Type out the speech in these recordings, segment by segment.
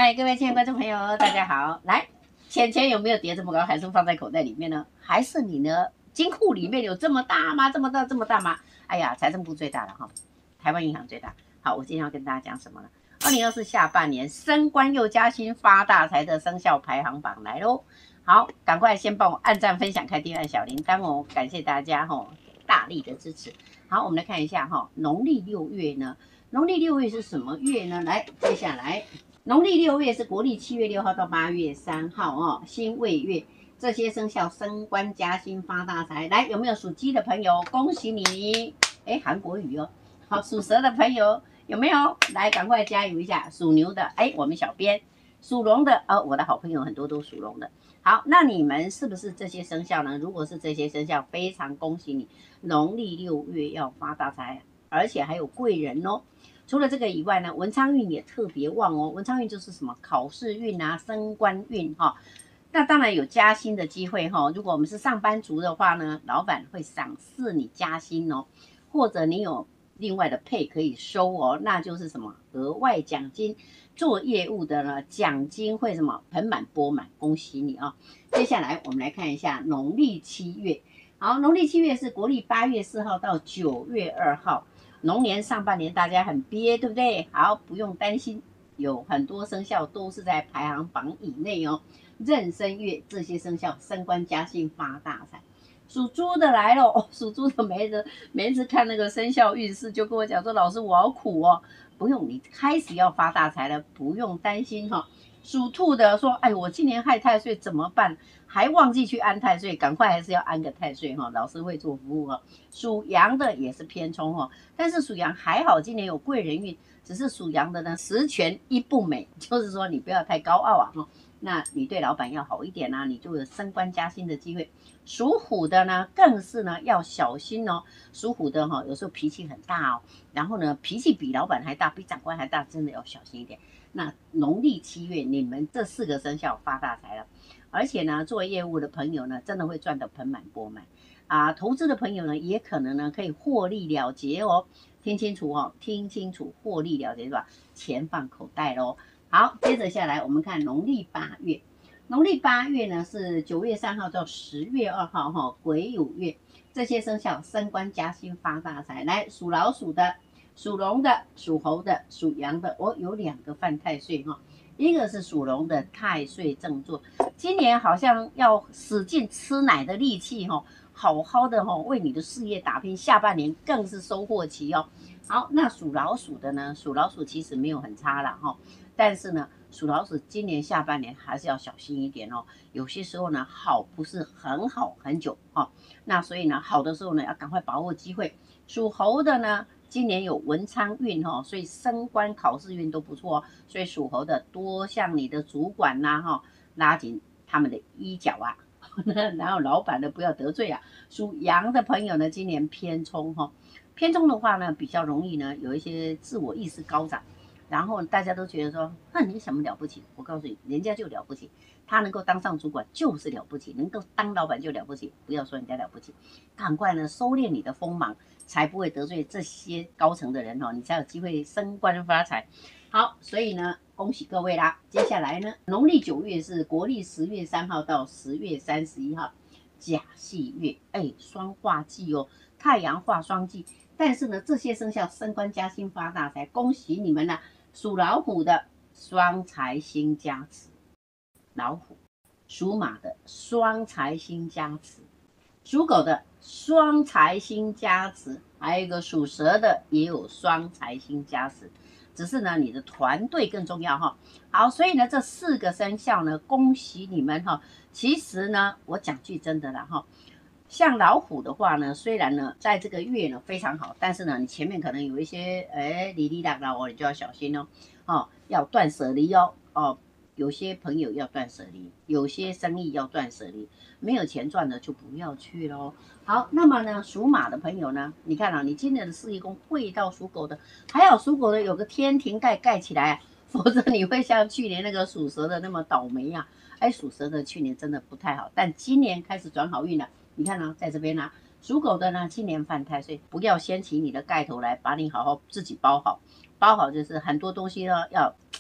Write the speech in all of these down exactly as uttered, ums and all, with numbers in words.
嗨，各位亲爱的观众朋友，大家好！来，钱钱有没有叠这么高，还是放在口袋里面呢？还是你呢？金库里面有这么大吗？这么大，这么大吗？哎呀，财政部最大了哈，台湾银行最大。好，我今天要跟大家讲什么呢？二零二四下半年升官又加薪发大财的生肖排行榜来喽！好，赶快先帮我按赞、分享、开订阅小铃铛哦，感谢大家哈、哦、大力的支持。好，我们来看一下哈、哦，农历六月呢，农历六月是什么月呢？来，接下来。农历六月是国历七月六号到八月三号哦，辛未月，这些生肖升官加薪发大财。来，有没有属鸡的朋友？恭喜你！哎，韩国语哦。好，属蛇的朋友有没有？来，赶快加油一下。属牛的，哎，我们小编。属龙的，哦，我的好朋友很多都属龙的。好，那你们是不是这些生肖呢？如果是这些生肖，非常恭喜你，农历六月要发大财，而且还有贵人哦。除了这个以外呢，文昌运也特别旺哦。文昌运就是什么考试运啊、升官运哈、哦。那当然有加薪的机会哈、哦。如果我们是上班族的话呢，老板会赏赐你加薪哦，或者你有另外的配可以收哦，那就是什么额外奖金。做业务的呢，奖金会什么盆满钵满，恭喜你啊、哦！接下来我们来看一下农历七月。好，农历七月是国历八月四号到九月二号。龙年上半年大家很憋，对不对？好，不用担心，有很多生肖都是在排行榜以内哦。壬申月这些生肖升官加薪发大财。属猪的来了哦，属猪的每次每次看那个生肖运势，就跟我讲说，老师我好苦哦。不用，你开始要发大财了，不用担心哈、哦。属兔的说，哎，我今年害太岁怎么办？还忘记去安太岁，赶快还是要安个太岁哈、哦。老师会做服务哦。属羊的也是偏冲哦，但是属羊还好，今年有贵人运，只是属羊的呢十全一不美，就是说你不要太高傲啊哈。那你对老板要好一点啊，你就有升官加薪的机会。属虎的呢，更是呢要小心哦。属虎的哈、哦，有时候脾气很大哦，然后呢脾气比老板还大，比长官还大，真的要小心一点。那农历七月，你们这四个生肖发大财了，而且呢，做业务的朋友呢，真的会赚得盆满钵满啊。投资的朋友呢，也可能呢可以获利了结哦。听清楚哦，听清楚，获利了结是吧？钱放口袋喽。好，接着下来我们看农历八月。农历八月呢是九月三号到十月二号哈、哦，癸酉月，这些生肖升官加薪发大财。来，属老鼠的、属龙的、属猴的、属羊的，我、哦、有两个犯太岁哈、哦，一个是属龙的太岁正坐，今年好像要使劲吃奶的力气哈、哦，好好的哈、哦、为你的事业打拼，下半年更是收获期哦。好，那属老鼠的呢？属老鼠其实没有很差啦哈、哦，但是呢。属老鼠今年下半年还是要小心一点哦，有些时候呢好不是很好很久哦，那所以呢好的时候呢要赶快把握机会。属猴的呢今年有文昌运哦，所以升官考试运都不错哦，所以属猴的多向你的主管呐、啊、哈、哦、拉紧他们的衣角啊，然后老板呢不要得罪啊。属羊的朋友呢今年偏冲哈、哦，偏冲的话呢比较容易呢有一些自我意识高涨。然后大家都觉得说，那你什么了不起？我告诉你，人家就了不起，他能够当上主管就是了不起，能够当老板就了不起。不要说人家了不起，赶快呢收敛你的锋芒，才不会得罪这些高层的人哦，你才有机会升官发财。好，所以呢，恭喜各位啦。接下来呢，农历九月是国历十月三号到十月三十一号，甲戌月，哎，双化忌哦，太阳化双忌。但是呢，这些生肖升官加薪发大财，恭喜你们啦！属老虎的双财星加持，老虎；属马的双财星加持，属狗的双财星加持，还有一个属蛇的也有双财星加持。只是呢，你的团队更重要哈。好，所以呢，这四个生肖呢，恭喜你们哈。其实呢，我讲句真的啦哈。像老虎的话呢，虽然呢在这个月呢非常好，但是呢你前面可能有一些哎哩哩啦啦哦，你就要小心哦，哦要断舍离哦，哦有些朋友要断舍离，有些生意要断舍离，没有钱赚的就不要去咯。好，那么呢属马的朋友呢，你看啊，你今年的事业宫会到属狗的，还好属狗的有个天庭盖盖起来啊，否则你会像去年那个属蛇的那么倒霉啊。哎，属蛇的去年真的不太好，但今年开始转好运了。你看呢、啊，在这边呢、啊，属狗的呢，今年犯太岁，不要掀起你的盖头来，把你好好自己包好，包好就是很多东西呢要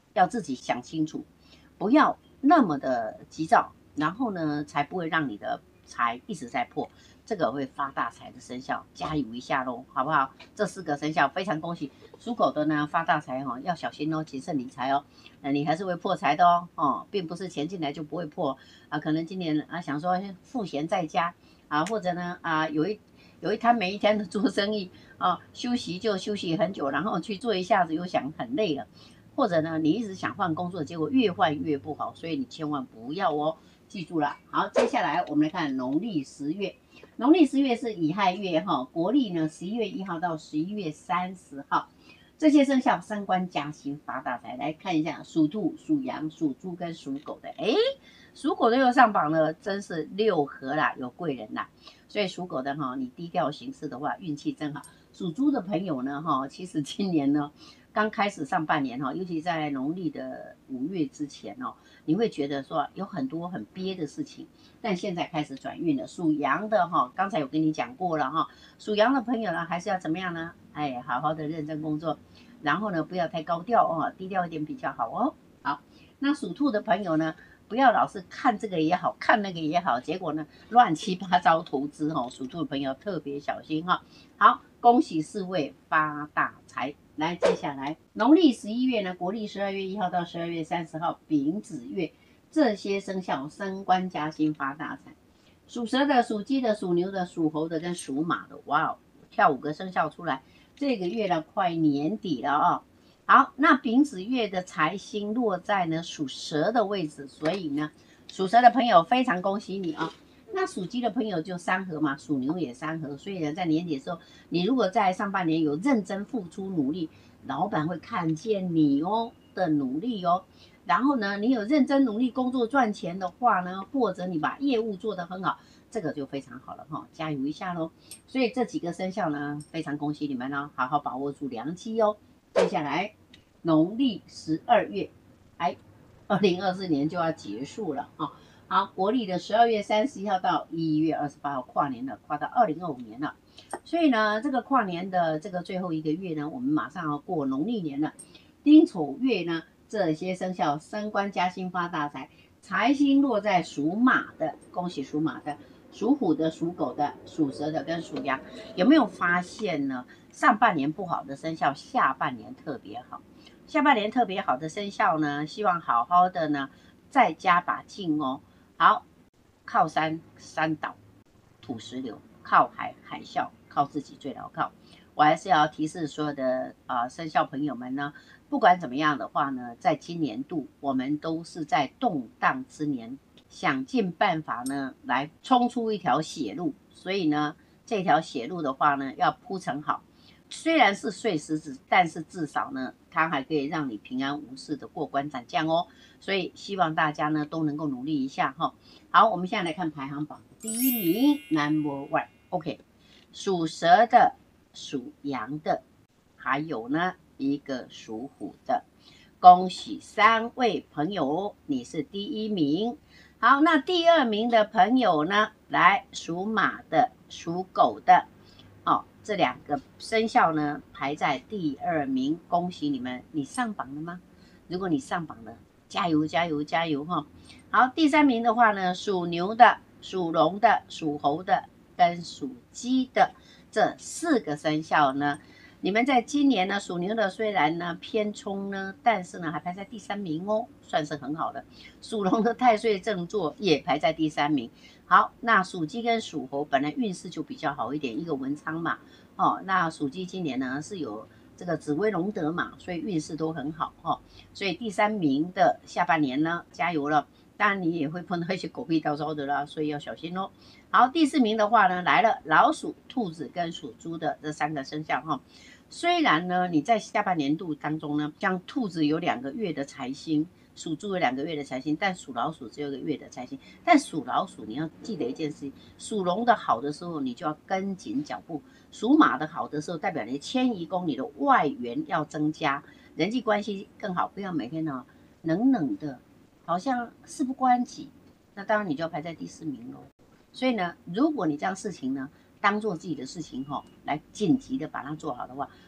要自己想清楚，不要那么的急躁，然后呢，才不会让你的财一直在破。这个会发大财的生肖，加油一下喽，好不好？这四个生肖非常恭喜，属狗的呢发大财哈、哦，要小心哦，谨慎理财哦。那你还是会破财的哦，哦，并不是钱进来就不会破啊。可能今年啊想说赋闲在家啊，或者呢啊有一有一摊没一天的做生意啊，休息就休息很久，然后去做一下子又想很累了，或者呢你一直想换工作，结果越换越不好，所以你千万不要哦，记住了。好，接下来我们来看农历十月。农历十月是乙亥月哈，国历呢十一月一号到十一月三十号，这些生肖升官加薪发大财。来看一下，属兔、属羊、属猪跟属狗的，哎，属狗的又上榜了，真是六合啦，有贵人啦。所以属狗的哈，你低调行事的话，运气真好。属猪的朋友呢哈，其实今年呢刚开始上半年哈，尤其在农历的五月之前哦，你会觉得说有很多很憋的事情。但现在开始转运了，属羊的哈，刚才有跟你讲过了哈，属羊的朋友呢，还是要怎么样呢？哎，好好的认真工作，然后呢，不要太高调哦，低调一点比较好哦。好，那属兔的朋友呢，不要老是看这个也好看那个也好，结果呢，乱七八糟投资哦，属兔的朋友特别小心哈。好，恭喜四位发大财。来，接下来农历十一月呢，国历十二月一号到十二月三十号，丙子月。这些生肖升官加薪发大财，属蛇的、属鸡的、属牛的、属猴的跟属马的，哇哦，跳五个生肖出来。这个月呢快年底了啊、哦，好，那丙子月的财星落在呢属蛇的位置，所以呢属蛇的朋友非常恭喜你啊、哦。那属鸡的朋友就三合嘛，属牛也三合，所以呢在年底的时候，你如果在上半年有认真付出努力，老板会看见你哦的努力哦。然后呢，你有认真努力工作赚钱的话呢，或者你把业务做得很好，这个就非常好了哈、哦，加油一下喽！所以这几个生肖呢，非常恭喜你们哦，好好把握住良机哦。接下来农历十二月，哎，二零二四年就要结束了啊、哦。好，国历的十二月三十一号到一月二十八号跨年了，跨到二零二五年了。所以呢，这个跨年的这个最后一个月呢，我们马上要过农历年了。丁丑月呢。这些生肖升官加薪发大财，财星落在属马的，恭喜属马的，属虎的、属狗的、属蛇的跟属羊，有没有发现呢？上半年不好的生肖，下半年特别好。下半年特别好的生肖呢，希望好好的呢，再加把劲哦。好，靠山山倒土石流，靠海海啸，靠自己最牢靠。我还是要提示所有的啊、呃、生肖朋友们呢。不管怎么样的话呢，在今年度我们都是在动荡之年，想尽办法呢来冲出一条血路。所以呢，这条血路的话呢，要铺成好。虽然是碎石子，但是至少呢，它还可以让你平安无事的过关斩将哦。所以希望大家呢都能够努力一下哈、哦。好，我们现在来看排行榜第一名 ，Number One，OK， 属蛇的、属羊的，还有呢。一个属虎的，恭喜三位朋友，你是第一名。好，那第二名的朋友呢？来，属马的、属狗的，哦，这两个生肖呢排在第二名，恭喜你们！你上榜了吗？如果你上榜了，加油加油加油哈！好，第三名的话呢，属牛的、属龙的、属猴的跟属鸡的这四个生肖呢。你们在今年呢，属牛的虽然呢偏冲呢，但是呢还排在第三名哦，算是很好的。属龙的太岁正坐也排在第三名。好，那属鸡跟属猴本来运势就比较好一点，一个文昌嘛，哦，那属鸡今年呢是有这个紫微龙德嘛，所以运势都很好哦。所以第三名的下半年呢，加油了。当然你也会碰到一些狗屁倒灶的啦，所以要小心哦。好，第四名的话呢，来了老鼠、兔子跟属猪的这三个生肖哈。虽然呢，你在下半年度当中呢，像兔子有两个月的财星，属猪有两个月的财星，但属老鼠只有一个月的财星。但属老鼠你要记得一件事情，属龙的好的时候，你就要跟紧脚步；属马的好的时候，代表你迁移宫，你的外援要增加，人际关系更好，不要每天呢冷冷的，好像事不关己。那当然你就要排在第四名喽。所以呢，如果你这样事情呢，当做自己的事情哈、哦，来紧急的把它做好的话，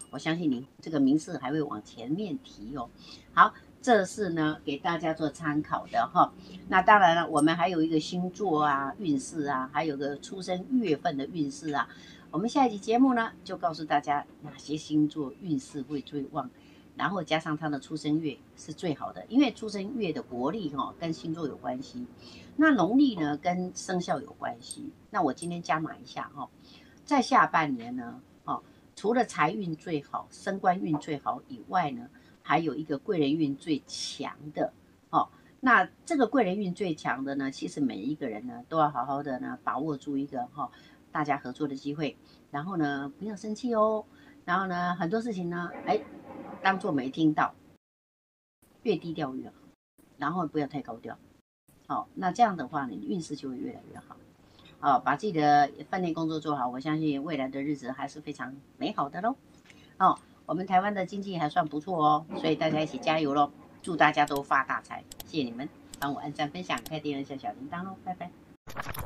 我相信你这个名次还会往前面提哦。好，这是呢给大家做参考的哈。那当然了，我们还有一个星座啊、运势啊，还有个出生月份的运势啊。我们下一集节目呢，就告诉大家哪些星座运势会最旺，然后加上它的出生月是最好的，因为出生月的国历哈、哦、跟星座有关系，那农历呢跟生肖有关系。那我今天加码一下哈、哦，在下半年呢，哦，除了财运最好、升官运最好以外呢，还有一个贵人运最强的哦。那这个贵人运最强的呢，其实每一个人呢都要好好的呢把握住一个哈、哦、大家合作的机会，然后呢不要生气哦，然后呢很多事情呢，哎，当做没听到，越低调越好，然后不要太高调。好、哦，那这样的话，你运势就会越来越好。哦，把自己的饭店工作做好，我相信未来的日子还是非常美好的喽。哦，我们台湾的经济还算不错哦，所以大家一起加油喽！祝大家都发大财，谢谢你们，帮我按赞、分享、开订阅、小小铃铛喽，拜拜。